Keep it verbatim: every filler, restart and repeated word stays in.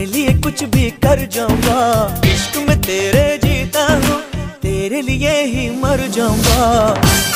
तेरे लिए कुछ भी कर जाऊंगा, इश्क में तेरे जीता हूँ, तेरे लिए ही मर जाऊंगा।